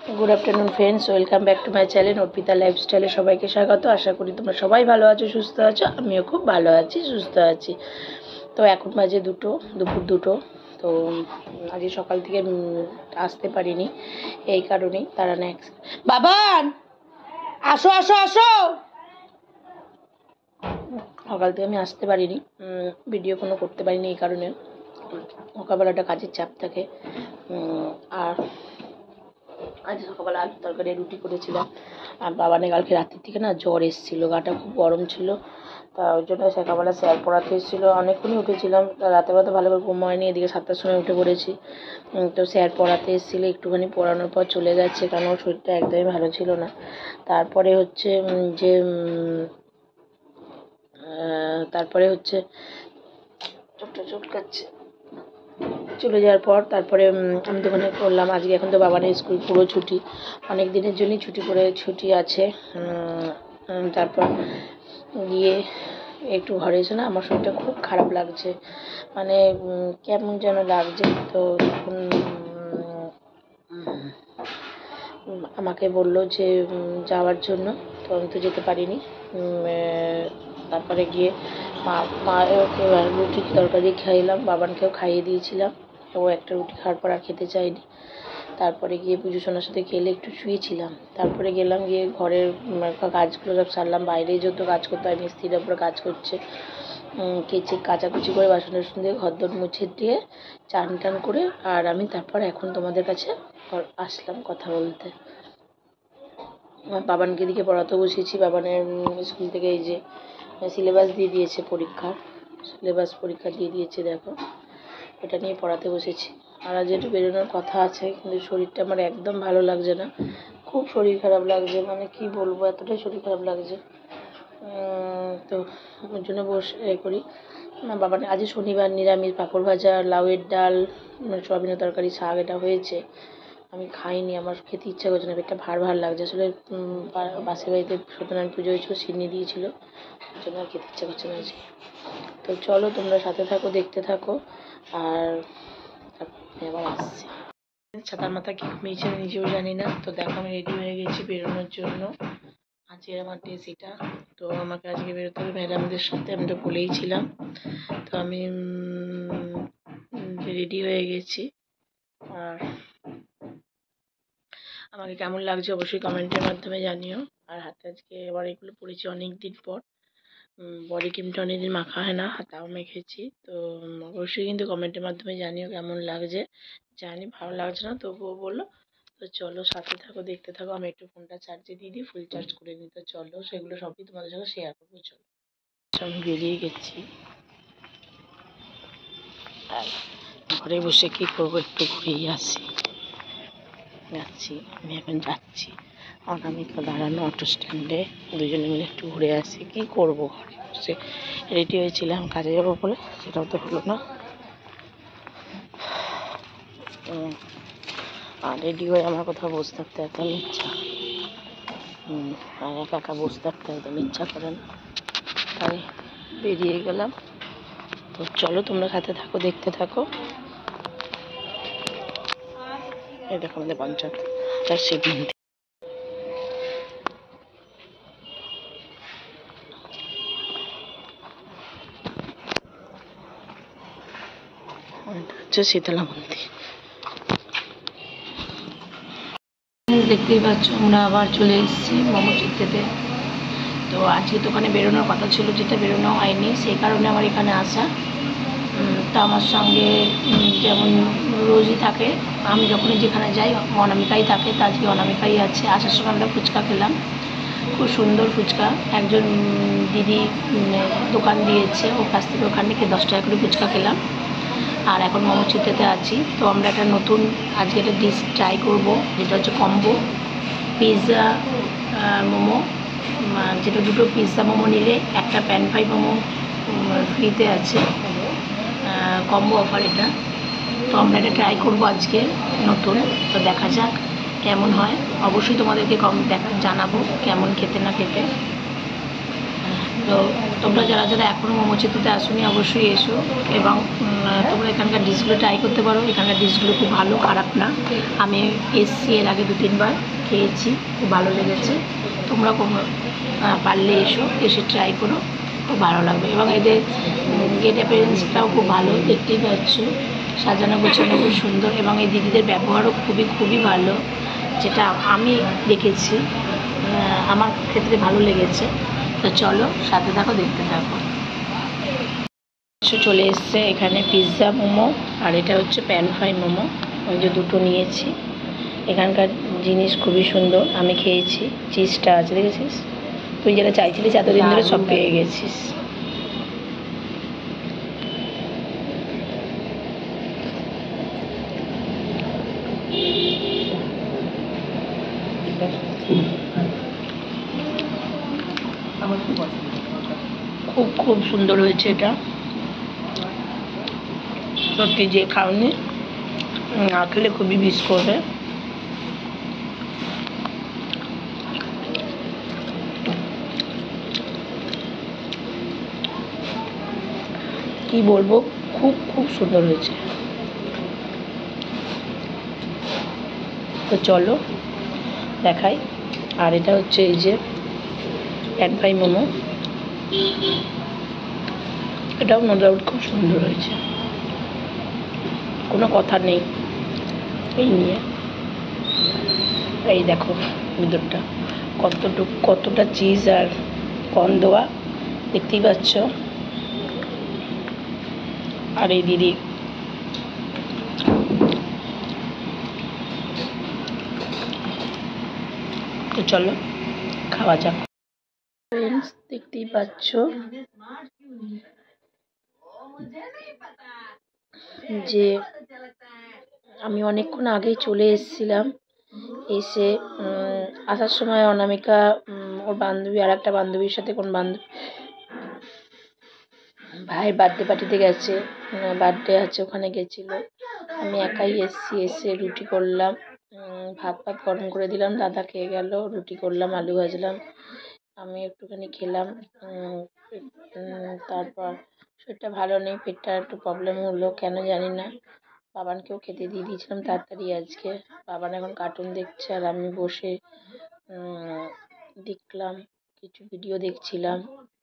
Good afternoon friends, welcome back to my channel Arpita लाइफस्टाइले सबाइके स्वागत। आशा करी तोमरा सबाई भालो आछो, सुस्थ आछो। आमिও खूब भालो आछि, सुस्थ आछि। तो এখন বাজে দুপুর দুটো। তো আজ সকাল থেকে আসতে পারিনি, এই কারণেই তারা নেক্সট বাবান আসো আসো আসো সকাল থেকে আমি আসতে পারিনি, ভিডিও কোনো করতে পারিনি এই কারণে। সকালবেলাটা কাজের চাপ থাকে। আর আজ সকালবেলা আলু তরকারি রুটি করেছিলাম। আর বাবানের কালকে রাত্রির থেকে না জ্বর এসেছিলো, গাটা খুব গরম ছিল। তা ওই জন্য সকালবেলা স্যার পড়াতে এসেছিলো, অনেকক্ষণই উঠেছিলাম। রাতেবেলা তো ভালো করে ঘুম হয়নি, এদিকে 7টার সময় উঠে পড়েছি। তো স্যার পড়াতে এসেছিলো, একটুখানি পড়ানোর পর চলে গেছে, কারণ ওর শরীরটা একদমই ভালো ছিল না। তারপরে হচ্ছে চটকাচ্ছে চলে যাওয়ার পর তারপরে আমি দোকানে করলাম। আজকে এখন তো বাবানের স্কুল পুরো ছুটি, অনেক দিনের জন্যই ছুটি আছে। তারপর গিয়ে একটু ঘরে এসে না আমার শরীরটা খুব খারাপ লাগছে, মানে কেমন যেন লাগছে। তো তখন আমাকে বললো যে যাওয়ার জন্য, তো আমি তো যেতে পারিনি। তারপরে গিয়ে ওকে রুটি তরকারি খাইলাম, বাবানকেও খাইয়ে দিয়েছিলাম। ও একটা রুটি খাওয়ার পর আর খেতে চাইনি। তারপরে গিয়ে পুজো সোনার সাথে খেলে একটু শুয়েছিলাম। তারপরে গেলাম, গিয়ে ঘরের কাজগুলো সব সারলাম। বাইরে যত কাজ করতে হয়, মিস্ত্রির ওপরে কাজ করছে, কাচাকুচি করে বাসন টাসন দিয়ে ঘরদোর মুছে দিয়ে চান টান করে আর আমি তারপর এখন তোমাদের কাছে আসলাম কথা বলতে। বাবানকে দিকে পড়াতে বসেছি। বাবানের স্কুল থেকে এই যে সিলেবাস দিয়ে দিয়েছে, পরীক্ষা দিয়ে দিয়েছে, দেখো এটা নিয়ে পড়াতে বসেছি। আর আজ একটু বেরোনোর কথা আছে, কিন্তু শরীরটা আমার একদম ভালো লাগছে না, খুব শরীর খারাপ লাগছে, মানে কি বলবো, এতটাই শরীর খারাপ লাগছে। তো ওর জন্য বসে করি। বাবার আজ শনিবার, নিরামিষ, পাঁপড় ভাজা, লাউয়ের ডাল, সয়াবিনের তরকারি, শাক, এটা হয়েছে। আমি খাইনি, আমার খেতে ইচ্ছা করছে না, পেটটা ভার লাগছে। আসলে পাশের বাড়িতে সত্যনারায়ণ পুজো হয়েছিল, সিন্নি দিয়েছিল, ওর জন্য আর খেতে ইচ্ছা করছে না আজকে। তো চলো তোমরা সাথে থাকো, দেখতে থাকো। আর আবার আসছি। ছাতার মাথা কি ঘুমিয়েছে আমি নিজেও জানি না। তো দেখো আমি রেডি হয়ে গেছি বেরোনোর জন্য। আজকে আমার ড্রেস এটা। তো আমাকে আজকে বেরোতে হবে ম্যাডামদের সাথে, আমি তো বলেইছিলাম। তো আমি রেডি হয়ে গেছি। আর আমাকে কেমন লাগছে অবশ্যই কমেন্টের মাধ্যমে জানিও। আর হাতে আজকে এবার এগুলো পরেছি অনেক দিন পর। বডি ক্রিমটা অনেকদিন মাখা হয় না, হাতাও মেখেছি। তো অবশ্যই কিন্তু কমেন্টের মাধ্যমে জানিও কেমন লাগছে। জানি ভালো লাগছে না, তবুও বলো। তো চলো সাথে থাকো, দেখতে থাকো। আমি একটু ফোনটা চার্জে দিয়ে দিই, ফুল চার্জ করে নিই। তো চলো সেগুলো সবই তোমাদের সঙ্গে শেয়ার করবো। চলো আমি বেরিয়ে গেছি। আর ঘরে বসে কি করবো, একটু ঘুরেই যাচ্ছি। আমি এখন যাচ্ছি আগামীকাল দাঁড়ানো অটো স্ট্যান্ডে, দুজনে মিলে একটু ঘুরে আসি। কি করবো, ঘরে বসে রেডি হয়েছিলাম কাজে যাবো বলে, সেটাও তো হলো না। আর রেডি হয়ে আমার কোথাও বসে থাকতে একদম ইচ্ছা, আর একা বসে থাকতে একদম ইচ্ছা করে না, তাই বেরিয়ে গেলাম। তো চলো তোমরা সাথে থাকো, দেখতে থাকো। এই দেখো আমাদের পঞ্চায়েত সিদ্ধান্ত। হচ্ছে শীতলা মন্দির। দেখতেই পাচ্ছ আমরা আবার চলে এসেছি মোমোচিত্তেতে। তো আজকে দোকানে বেরোনোর কথা ছিল, যেটা বেরোনো হয়নি, সেই কারণে আমার এখানে আসা। তা আমার সঙ্গে যেমন রোজই থাকে, আমি যখনই যেখানে যাই অনামিকাই থাকে। তো আজকে অনামিকাই আছে। আসার সময় আমরা ফুচকা খেলাম, খুব সুন্দর ফুচকা। একজন দিদি দোকান দিয়েছে, ওর কাছ থেকে ওখান থেকে 10 টাকা করে ফুচকা খেলাম। আর এখন মোমোচিত্তেতে আছি। তো আমরা একটা নতুন আজকে একটা ডিশ ট্রাই করবো, যেটা হচ্ছে কম্বো পিৎজা মোমো, যেটা দুটো পিৎজা মোমো নিলে একটা প্যান ফ্রাই মোমো ফ্রিতে আছে, কম্বো অফার এটা। তো আমরা এটা ট্রাই করবো আজকে নতুন। তো দেখা যাক কেমন হয়, অবশ্যই তোমাদেরকে জানাবো কেমন খেতে না খেতে। তো তো তোমরা যারা যারা এখনও মোমো চেতুতে আসোনি অবশ্যই এসো, এবং তোমরা এখানকার ডিশগুলো ট্রাই করতে পারো। এখানকার ডিশগুলো খুব ভালো, খারাপ না। আমি এসছি এর আগে 2-3 বার খেয়েছি, খুব ভালো লেগেছে। তোমরা পারলে এসো, এসে ট্রাই করো, খুব ভালো লাগবে। এবং এদের গেট অ্যাপিয়ারেন্সটাও খুব ভালো, দেখতেই পাচ্ছ, সাজানো গোছানো খুব সুন্দর, এবং এই দিদিদের ব্যবহারও খুবই ভালো, যেটা আমি দেখেছি, আমার ক্ষেত্রে ভালো লেগেছে। তো চলো সাথে থাকো, দেখতে থাকো। চলে এসছে এখানে পিৎজা মোমো, আর এটা হচ্ছে প্যান ফ্রাই মোমো। ওই যে দুটো নিয়েছি। এখানকার জিনিস খুবই সুন্দর, আমি খেয়েছি। চিজটা আছে, দেখেছিস? তুই যেটা চাইছিলিস এতদিন ধরে সব পেয়ে গেছিস। খুব সুন্দর হয়েছে এটা, সত্যি যে খাওনি না খেলে খুবই মিস করবে। কি বলবো, খুব সুন্দর হয়েছে। তো চলো দেখাই। আর এটা হচ্ছে এই যে প্যান ফ্রাই মোমো, এটাও নো ডাউট খুব সুন্দর হয়েছে, কোনো কথা নেই এই নিয়ে। এই দেখো ভিতরটা কতটা চিজ আর কর্ন দেওয়া, দেখতেই পাচ্ছ। আর এই দিদি তো চলো খাওয়া যাক। ফ্রেন্ডস, দেখতেই পাচ্ছ যে আমি অনেকক্ষণ আগেই চলে এসেছিলাম। এসে আসার সময় অনামিকা ওর বান্ধবী, আর একটা বান্ধবীর সাথে কোন বান্ধবী ভাইয়ের বার্থডে পার্টিতে গেছে, বার্থডে আছে, ওখানে গেছিলো। আমি একাই এসছি। এসে রুটি করলাম, ভাত গরম করে দিলাম, দাদা খেয়ে গেল। রুটি করলাম, আলু ভাজলাম, আমি একটুখানি খেলাম। তারপর শরীরটা ভালো নেই, পেটটা একটু প্রবলেম হলো, কেন জানি না। বাবানকেও খেতে দিয়ে দিয়েছিলাম তাড়াতাড়ি আজকে। বাবান এখন কার্টুন দেখছে, আর আমি বসে দেখলাম, কিছু ভিডিও দেখছিলাম।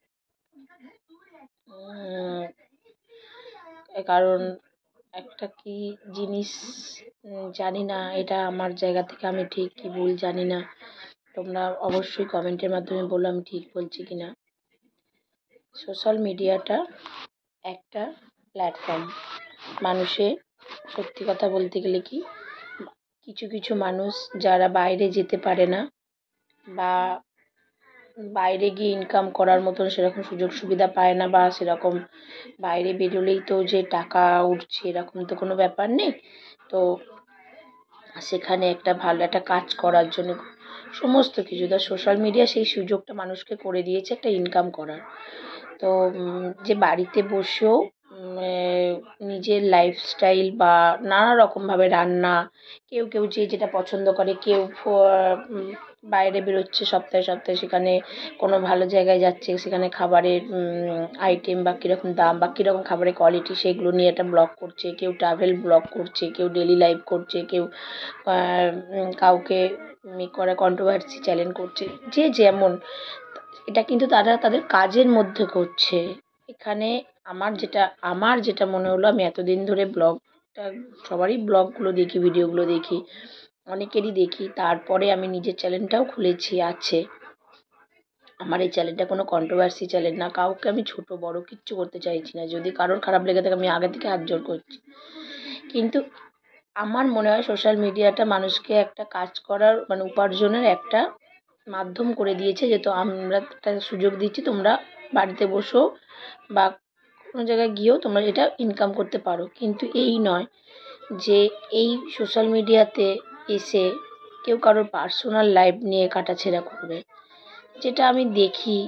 কারণ একটা কি জিনিস জানি না, এটা আমার জায়গা থেকে আমি ঠিক কি ভুল জানি না। তোমরা অবশ্যই কমেন্টের মাধ্যমে বলো আমি ঠিক বলছি কিনা। সোশ্যাল মিডিয়াটা একটা প্ল্যাটফর্ম। মানুষের সত্যি কথা বলতে গেলে কি, কিছু মানুষ যারা বাইরে যেতে পারে না, বা বাইরে গিয়ে ইনকাম করার মতন সেরকম সুযোগ সুবিধা পায় না, বা সেরকম বাইরে বেরোলেই তো যে টাকা উঠছে এরকম তো কোনো ব্যাপার নেই। তো সেখানে একটা ভালো একটা কাজ করার জন্য সমস্ত কিছু সোশ্যাল মিডিয়া সেই সুযোগটা মানুষকে করে দিয়েছে একটা ইনকাম করার। তো যে বাড়িতে বসেও নিজের লাইফস্টাইল বা নানা রকমভাবে রান্না, কেউ যে যেটা পছন্দ করে, কেউ বাইরে বেরোচ্ছে সপ্তাহে সেখানে কোনো ভালো জায়গায় যাচ্ছে, সেখানে খাবারের আইটেম বা কীরকম দাম বা কীরকম খাবারের কোয়ালিটি সেগুলো নিয়ে একটা ব্লগ করছে, কেউ ট্রাভেল ব্লগ করছে, কেউ ডেলি লাইফ করছে, কেউ কাউকে করা কন্ট্রোভার্সি চ্যালেঞ্জ করছে, যে যেমন। এটা কিন্তু তারা তাদের কাজের মধ্যে করছে। এখানে আমার যেটা মনে হলো, আমি এতদিন ধরে ব্লগটা, সবারই ব্লগগুলো দেখি, ভিডিওগুলো দেখি, অনেকেরই দেখি, তারপরে আমি নিজের চ্যানেলটাও খুলেছি, আছে। আমার এই চ্যানেলটা কোনো কন্ট্রোভার্সি চ্যানেল না, কাউকে আমি ছোট বড় কিচ্ছু করতে চাইছি না। যদি কারোর খারাপ লেগে থাকে আমি আগে থেকে হাত জোড় করছি। কিন্তু আমার মনে হয় সোশ্যাল মিডিয়াটা মানুষকে একটা কাজ করার মানে উপার্জনের একটা মাধ্যম করে দিয়েছে, যেহেতু আমরা একটা সুযোগ দিচ্ছি, তোমরা বাড়িতে বসো বা কোনো জায়গায় গিয়েও তোমরা এটা ইনকাম করতে পারো। কিন্তু এই নয় যে এই সোশ্যাল মিডিয়াতে এসে কেউ কারোর পার্সোনাল লাইফ নিয়ে কাটাছেড়া করবে, যেটা আমি দেখি।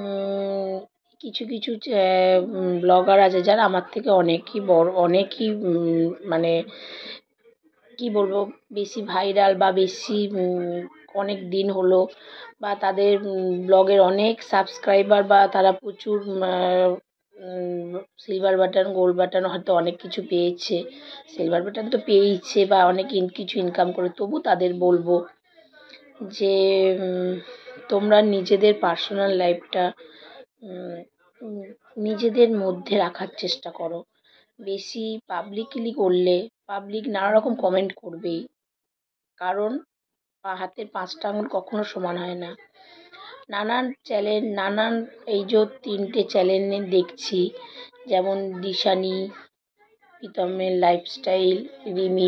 কিছু ব্লগার আছে যারা আমার থেকে অনেকই বড়, অনেকই মানে কি বলবো, বেশি ভাইরাল বা বেশি অনেক দিন হলো, বা তাদের ব্লগের অনেক সাবস্ক্রাইবার, বা তারা প্রচুর সিলভার বাটন, গোল্ড বাটন হয়তো অনেক কিছু পেয়েছে। সিলভার বাটন তো পেয়েইছে, বা অনেক কিছু ইনকাম করে, তবু তাদের বলবো যে তোমরা নিজেদের পার্সোনাল লাইফটা নিজেদের মধ্যে রাখার চেষ্টা করো। বেশি পাবলিকলি করলে পাবলিক নানা রকম কমেন্ট করবেই, কারণ হাতের 5টা আঙুল কখনো সমান হয় না। নানান চ্যানেল, নানান এই যে 3টে চ্যানেলে দেখছি, যেমন দিশানি, প্রীতমের লাইফস্টাইল, রিমি,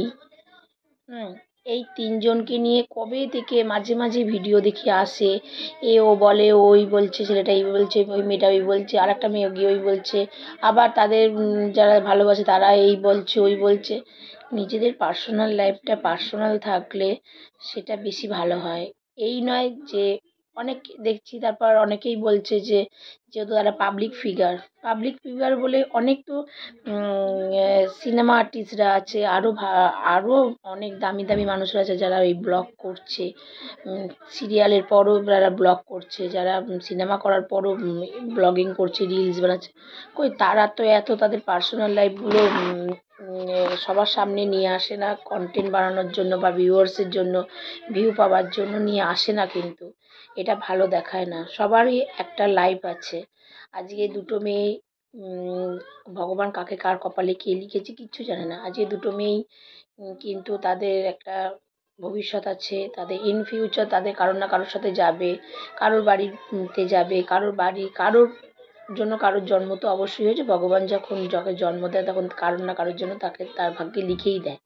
এই 3জনকে নিয়ে কবে থেকে মাঝে মাঝে ভিডিও দেখি আসে। ও বলে ওই বলছে, ছেলেটা এই বলছে, ওই মেয়েটা ওই বলছে, আর একটা মেয়ে গিয়ে ওই বলছে, আবার তাদের যারা ভালোবাসে তারা এই বলছে ওই বলছে। নিজেদের পার্সোনাল লাইফটা পার্সোনাল থাকলে সেটা বেশি ভালো হয়। এই নয় যে অনেক দেখছি, তারপর অনেকেই বলছে যে যেহেতু তারা পাবলিক ফিগার বলে অনেক তো সিনেমা আর্টিস্টরা আছে, আরও অনেক দামি দামি মানুষরা আছে যারা এই ব্লগ করছে, সিরিয়ালের পরও যারা ব্লগ করছে, যারা সিনেমা করার পরও ব্লগিং করছে, রিলস বানাচ্ছে। কই তারা তো এত তাদের পার্সোনাল লাইফগুলো সবার সামনে নিয়ে আসে না, কন্টেন্ট বানানোর জন্য বা ভিউয়ার্সের জন্য, ভিউ পাওয়ার জন্য নিয়ে আসে না, কিন্তু এটা ভালো দেখায় না। সবারই একটা লাইফ আছে। আজকে দুটো মেয়ে, ভগবান কাকে কার কপালে কে লিখেছে কিচ্ছু জানে না। আজকে দুটো মেয়েই কিন্তু তাদের একটা ভবিষ্যৎ আছে, তাদের ইন ফিউচার তাদের কারোর না কারোর সাথে যাবে, কারোর বাড়িতে যাবে, কারোর জন্য কারোর জন্ম তো অবশ্যই হয়েছে। ভগবান যখন যাকে জন্ম দেয় তখন কারোর না কারোর জন্য তাকে তার ভাগ্যে লিখেই দেয়।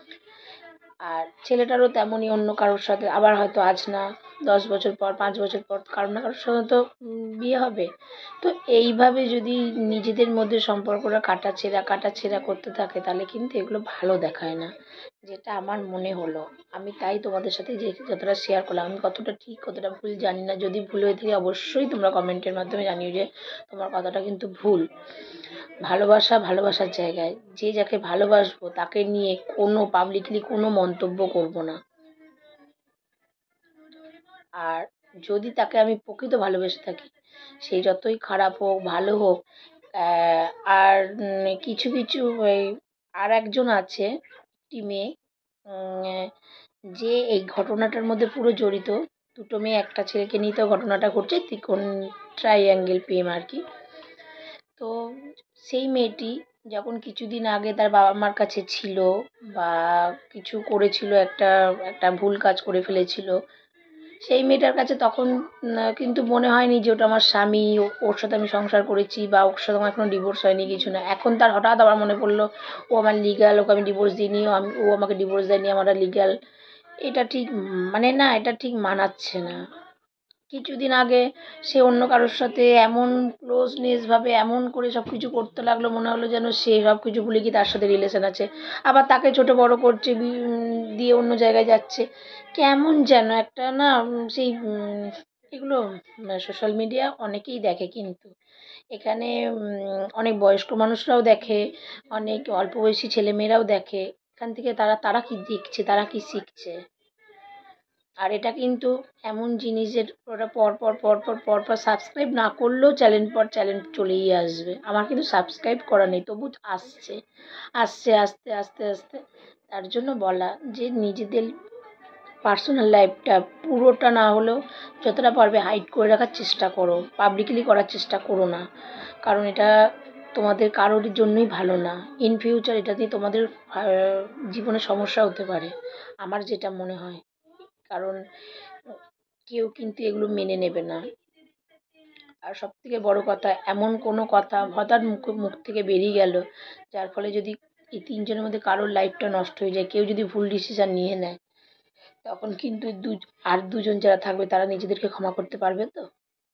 আর ছেলেটারও তেমনই, অন্য কারোর সাথে আবার হয়তো আজ না 10 বছর পর, 5 বছর পর কারোর না কারোর সাথে তো বিয়ে হবে। তো এইভাবে যদি নিজেদের মধ্যে সম্পর্কটা কাটাছেঁড়া করতে থাকে, তাহলে কিন্তু এগুলো ভালো দেখায় না, যেটা আমার মনে হলো। আমি তাই তোমাদের সাথে যে যতটা শেয়ার করলাম, আমি কতটা ঠিক কতটা ভুল জানি না। যদি ভুল হয়ে থাকে অবশ্যই তোমরা কমেন্টের মাধ্যমে জানিও যে তোমার কথাটা কিন্তু ভুল। ভালোবাসা ভালোবাসার জায়গায়, যে যাকে ভালোবাসবো তাকে নিয়ে কোনো পাবলিকলি কোনো মন্তব্য করব না। আর যদি তাকে আমি প্রকৃত ভালোবেসে থাকি, সে যতই খারাপ হোক ভালো হোক, আর কিছু কিছু ওই আর একজন আছে, একটি মেয়ে, যে এই ঘটনাটার মধ্যে পুরো জড়িত। দুটো মেয়ে একটা ছেলেকে নিয়ে তো ঘটনাটা ঘটছে, ত্রিকোণ ট্রাইঅ্যাঙ্গেল প্রেম আর কি। তো সেই মেয়েটি যখন কিছুদিন আগে তার বাবা মার কাছে ছিল, বা কিছু করেছিল, একটা একটা ভুল কাজ করে ফেলেছিল, সেই মেয়েটার কাছে তখন কিন্তু মনে হয়নি যে ওটা আমার স্বামী, ওর সাথে আমি সংসার করেছি, বা ওর সাথে আমার এখনো ডিভোর্স হয়নি, কিছু না। এখন তার হঠাৎ আবার মনে পড়লো ও আমার লিগ্যাল, ওকে আমি ডিভোর্স দিইনি, ও আমাকে ডিভোর্স দেয়নি, আমরা লিগ্যাল। এটা ঠিক মানে না, এটা ঠিক মানাচ্ছে না। কিছুদিন আগে সে অন্য কারোর সাথে এমন ক্লোজনেসভাবে এমন করে সব কিছু করতে লাগলো, মনে হলো যেন সে সব কিছু ভুলে গিয়ে তার সাথে রিলেশন আছে। আবার তাকে ছোটো বড়ো করছে, দিয়ে অন্য জায়গায় যাচ্ছে। কেমন যেন একটা না, সেই এগুলো সোশ্যাল মিডিয়া অনেকেই দেখে, কিন্তু এখানে অনেক বয়স্ক মানুষরাও দেখে, অনেক অল্প বয়সী ছেলেমেয়েরাও দেখে। এখান থেকে তারা তারা কি দেখছে, তারা কি শিখছে? আর এটা কিন্তু এমন জিনিস যে ওরা পর পর সাবস্ক্রাইব না করলেও চ্যানেল পর চ্যানেল চলেই আসবে। আমার কিন্তু সাবস্ক্রাইব করা নেই, তবু আসছে, আস্তে আস্তে আস্তে। তার জন্য বলা যে নিজেদের পার্সোনাল লাইফটা পুরোটা না হলেও যতটা পারবে হাইড করে রাখার চেষ্টা করো, পাবলিকলি করার চেষ্টা করো না। কারণ এটা তোমাদের কারোর জন্যই ভালো না। ইন ফিউচার এটা দিয়ে তোমাদের জীবনে সমস্যা হতে পারে, আমার যেটা মনে হয়। কারণ কেউ কিন্তু এগুলো মেনে নেবে না। আর সবথেকে বড় কথা, এমন কোনো কথা হঠাৎ মুখ থেকে বেরিয়ে গেল, যার ফলে যদি এই 3জনের মধ্যে কারোর লাইফটা নষ্ট হয়ে যায়, কেউ যদি ভুল ডিসিশন নিয়ে নেয়, তখন কিন্তু আর দুজন যারা থাকবে তারা নিজেদেরকে ক্ষমা করতে পারবে তো?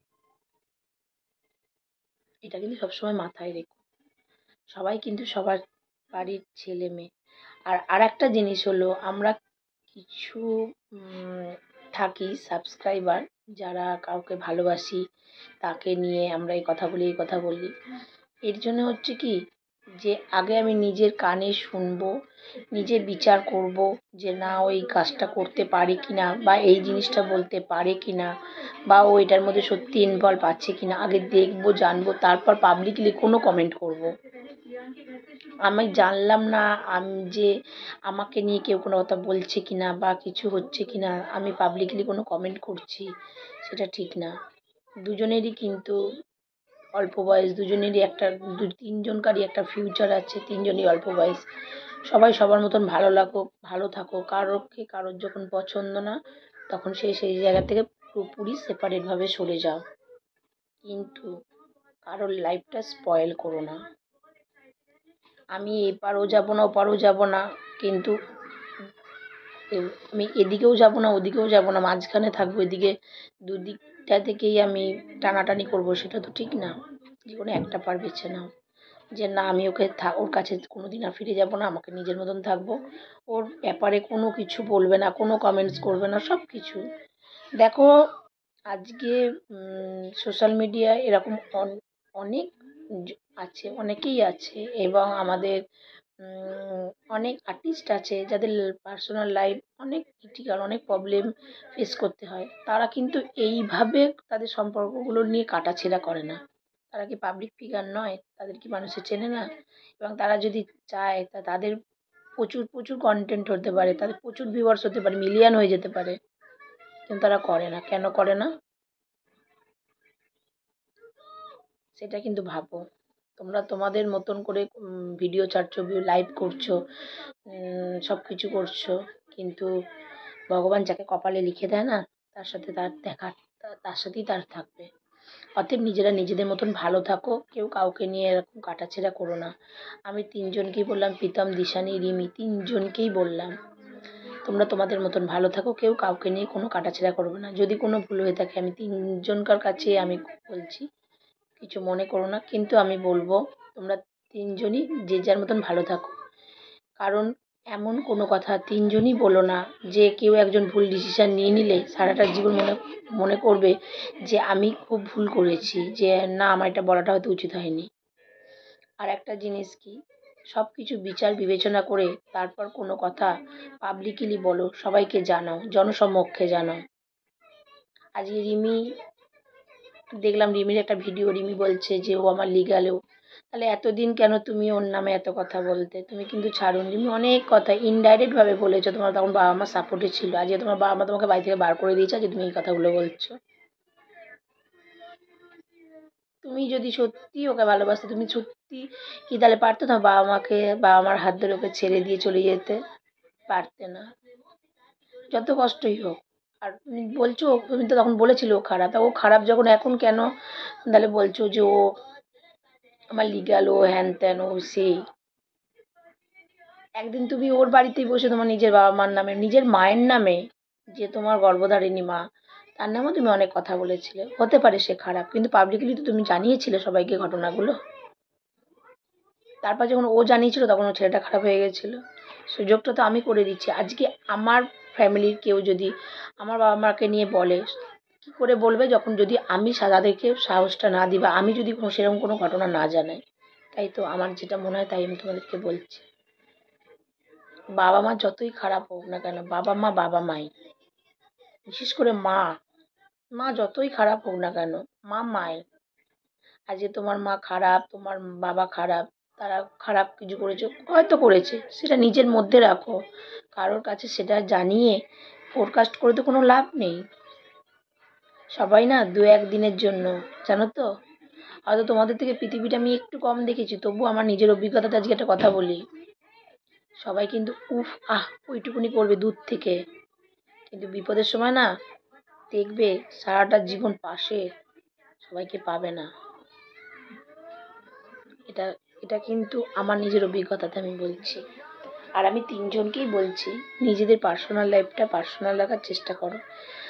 এটা কিন্তু সবসময় মাথায় রেখো। সবাই কিন্তু সবার বাড়ির ছেলে মেয়ে। আর একটা জিনিস হলো, আমরা কিছু থাকি সাবস্ক্রাইবার, যারা কাউকে ভালোবাসি, তাকে নিয়ে আমরা এই কথা বলি, এই কথা বলি। এর জন্য হচ্ছে কি, যে আগে আমি নিজের কানে শুনবো, নিজে বিচার করব যে না ও এই কাজটা করতে পারে কি না, বা এই জিনিসটা বলতে পারে কি না, বা ও এটার মধ্যে সত্যি ইনভলভ আছে কি না, আগে দেখবো জানবো, তারপর পাবলিকলি কোনো কমেন্ট করব। আমি জানলাম না যে আমাকে নিয়ে কেউ কোনো কথা বলছে কি না বা কিছু হচ্ছে কি না, আমি পাবলিকলি কোনো কমেন্ট করছি, সেটা ঠিক না। দুজনেরই কিন্তু অল্প বয়স, দুজনেরই একটা তিনজনকারই একটা ফিউচার আছে, তিনজনই অল্প বয়স। সবাই সবার মতন ভালো লাগুক, ভালো থাকুক। কারোর যখন পছন্দ না, তখন সেই জায়গা থেকে পুরোপুরি সেপারেটভাবে সরে যাও, কিন্তু কারোর লাইফটা স্পয়েল করো না। আমি এপারও যাব না ওপারও যাব না, কিন্তু আমি এদিকেও যাব না ওদিকেও যাব না, মাঝখানে থাকবো। এদিকে দুদিকটা থেকেই আমি টানাটানি করব, সেটা তো ঠিক না। জীবনে একটা পার বেছে নাও, যে না আমি ওর কাছে কোনোদিন আর ফিরে যাব না, আমাকে নিজের মতন থাকবো। ওর ব্যাপারে কোনো কিছু বলবে না, কোনো কমেন্টস করবে না, সব কিছু। দেখো, আজকে সোশ্যাল মিডিয়ায় এরকম অনেক আছে, অনেকেই আছে, এবং আমাদের অনেক আর্টিস্ট আছে যাদের পার্সোনাল লাইফ অনেক ক্রিটিক্যাল, অনেক প্রবলেম ফেস করতে হয়। তারা কিন্তু এইভাবে তাদের সম্পর্কগুলো নিয়ে কাটাছেঁড়া করে না। তারা কি পাবলিক ফিগার নয়? তাদের কি মানুষে চেনে না? এবং তারা যদি চায় তাদের প্রচুর প্রচুর কন্টেন্ট হতে পারে, তাদের প্রচুর ভিউয়ার্স হতে পারে, মিলিয়ন হয়ে যেতে পারে, কিন্তু তারা করে না। কেন করে না সেটা কিন্তু ভাবো। তোমরা তোমাদের মতন করে ভিডিও ছাড়ছো, লাইভ করছো, সব কিছু করছো, কিন্তু ভগবান যাকে কপালে লিখে দেয় না, তার সাথে তার দেখা, তার সাথেই তার থাকবে। অতএব নিজেরা নিজেদের মতন ভালো থাকো, কেউ কাউকে নিয়ে এরকম কাটাছেঁড়া করো না। আমি তিনজনকেই বললাম, প্রীতম, দিশানি, রিমি, তিনজনকেই বললাম তোমরা তোমাদের মতন ভালো থাকো, কেউ কাউকে নিয়ে কোনো কাটাছেঁড়া করবে না। যদি কোনো ভুল হয়ে থাকে আমি তিনজনকার কাছে আমি বলছি, কিছু মনে করো না, কিন্তু আমি বলবো তোমরা তিনজনই যে যার মতন ভালো থাকো। কারণ এমন কোনো কথা তিনজনই বলো না যে কেউ একজন ভুল ডিসিশন নিয়ে নিলে সারাটা জীবন মনে মনে করবে যে আমি খুব ভুল করেছি, যে না আমার এটা বলাটা হয়তো উচিত হয়নি। আর একটা জিনিস কি, সব কিছু বিচার বিবেচনা করে তারপর কোনো কথা পাবলিকলি বলো, সবাইকে জানাও, জনসমক্ষে জানাও। আজকে দেখলাম রিমির একটা ভিডিও, রিমি বলছে যে ও আমার লিগালেও। তাহলে এতদিন কেন তুমি ওর নামে এত কথা বলতে? তুমি কিন্তু ছাড়ুন। রিমি অনেক কথা ইনডাইরেক্ট ভাবে বলেছো, তোমার তখন বাবা মা সাপোর্টে ছিল, আজকে তোমার বাবা মা তোমাকে বাড়ি থেকে বার করে দিয়েছে, যে তুমি এই কথাগুলো বলছো। তুমি যদি সত্যি ওকে ভালোবাসতে, তুমি সত্যি কি তাহলে পারতো না বাবা মার হাত ধরে ওকে ছেড়ে দিয়ে চলে যেতে? পারতে না, যত কষ্টই হোক। আর তুমি বলছো, তুমি তো তখন বলেছিলে ও খারাপ, তা ও খারাপ যখন এখন কেন তাহলে বলছো যে ও আমার লিগ্যাল, ও হ্যান ত্যান, ও সেই। একদিন তুমি ওর বাড়িতেই বসে তোমার নিজের বাবা মার নামে, নিজের মায়ের নামে, যে তোমার গর্ভধারিণী মা, তার নামেও তুমি অনেক কথা বলেছিলে। হতে পারে সে খারাপ, কিন্তু পাবলিকলি তো তুমি জানিয়েছিলে সবাইকে ঘটনাগুলো। তারপর যখন ও জানিয়েছিল তখন ও ছেলেটা খারাপ হয়ে গেছিল। সুযোগটা তো আমি করে দিচ্ছি। আজকে আমার ফ্যামিলির কেউ যদি আমার বাবা মাকে নিয়ে বলে, কী করে বলবে যখন যদি আমি তাদেরকে সাহসটা না দিই, বা আমি যদি সেরকম কোনো ঘটনা না জানাই। তাই তো আমার যেটা মনে হয় তাই আমি তোমাদেরকে বলছি। বাবা মা যতই খারাপ হোক না কেন, বাবা মা বাবা মাই। বিশেষ করে মা, মা যতই খারাপ হোক না কেন, মা মাই। আজকে তোমার মা খারাপ, তোমার বাবা খারাপ, তারা খারাপ কিছু করেছে, হয়তো করেছে, সেটা নিজের মধ্যে রাখো। কারোর কাছে সেটা জানিয়ে ফোরকাস্ট করে তো কোনো লাভ নেই। সবাই না দু এক দিনের জন্য, জানো তো, হয়তো তোমাদের থেকে পৃথিবীটা আমি একটু কম দেখেছি, তবু আমার নিজের অভিজ্ঞতাতে আজকে একটা কথা বলি। সবাই কিন্তু উফ আহ ওইটুকুনি করবে দূর থেকে, কিন্তু বিপদের সময় না দেখবে সারাটা জীবন পাশে সবাইকে পাবে না। এটা এটা কিন্তু আমার নিজের অভিজ্ঞতাতে আমি বলছি। আর আমি তিনজনকেই বলছি, নিজেদের পার্সোনাল লাইফটা পার্সোনাল রাখার চেষ্টা করো।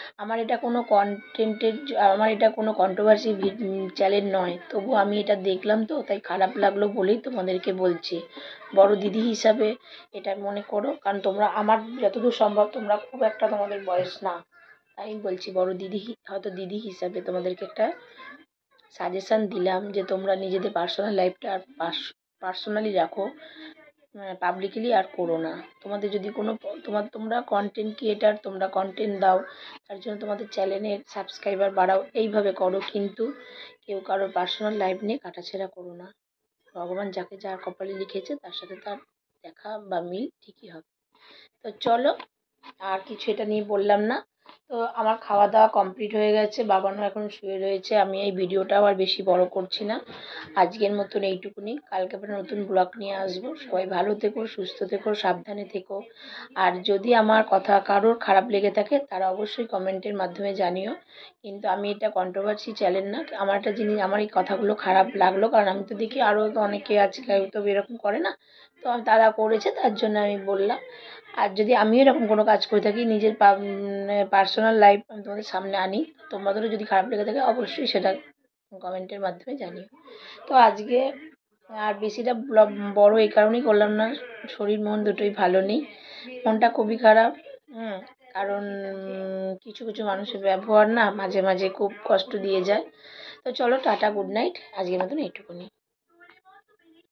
আমার এটা কোনো কন্ট্রোভার্সি চ্যানেল নয়, তবু আমি এটা দেখলাম তো তাই খারাপ লাগলো বলেই তোমাদেরকে বলছি। বড় দিদি হিসাবে এটা মনে করো, কারণ তোমরা আমার যতদূর সম্ভব, তোমরা খুব একটা তোমাদের বয়স না, তাই বলছি বড় দিদি, হয়তো দিদি হিসাবে তোমাদেরকে একটা সাজেশান দিলাম যে তোমরা নিজেদের পার্সোনাল লাইফটা আর পার্সোনালি রাখো, পাবলিকলি আর করো না। তোমাদের যদি কোনো তোমরা কন্টেন্ট ক্রিয়েটার, তোমরা কন্টেন্ট দাও, তার জন্য তোমাদের চ্যানেলের সাবস্ক্রাইবার বাড়াও, এইভাবে করো, কিন্তু কেউ কারোর পার্সোনাল লাইফ নিয়ে কাটাছেড়া করো না। ভগবান যাকে যার কপালে লিখেছে তার সাথে তার দেখা বা মিল ঠিকই হবে। তো চলো, আর কিছু এটা নিয়ে বললাম না। তো আমার খাওয়া দাওয়া কমপ্লিট হয়ে গেছে, বাবানও এখন শুয়ে রয়েছে। আমি এই ভিডিওটাও আর বেশি বড় করছি না, আজকের মতন এইটুকুনি। কালকে আবার নতুন ব্লগ নিয়ে আসবো। সবাই ভালো থেকো, সুস্থ থেকো, সাবধানে থেকো। আর যদি আমার কথা কারোর খারাপ লেগে থাকে তারা অবশ্যই কমেন্টের মাধ্যমে জানিও, কিন্তু আমি এটা কন্ট্রোভার্সি চ্যানেল না। আমার একটা জিনিস, আমার এই কথাগুলো খারাপ লাগলো কারণ আমি তো দেখি আরও তো অনেকে আছে কেউ তো এরকম করে না, তো তারা করেছে তার জন্য আমি বললাম। আর যদি আমিও এরকম কোনো কাজ করে থাকি, নিজের পার্সোনাল লাইফ আমি তোমাদের সামনে আনি, তোমাদেরও যদি খারাপ লেগে থাকে অবশ্যই সেটা কমেন্টের মাধ্যমে জানিও। তো আজকে আর বেশিটা বড় এই কারণেই করলাম না, শরীর মন দুটোই ভালো নেই, মনটা খুবই খারাপ। কারণ কিছু কিছু মানুষের ব্যবহার না মাঝে মাঝে খুব কষ্ট দিয়ে যায়। তো চলো, টাটা, গুড নাইট, আজকের মতন এইটুকুনি।